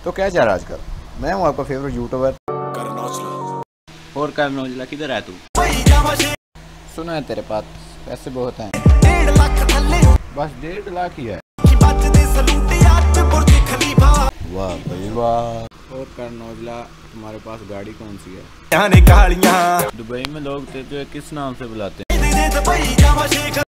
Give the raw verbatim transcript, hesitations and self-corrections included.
तो क्या जा रहा है आजकल? मैं हूँ आपका फेवरेट यूट्यूबर और कर नौजला, किधर है तू? सुना है तेरे पास पैसे बहुत हैं, बस डेढ़ लाख ही है। वाह भाई वाह। और कर नौजला, तुम्हारे पास गाड़ी कौन सी है? दुबई में लोग तेरे किस नाम से बुलाते हैं?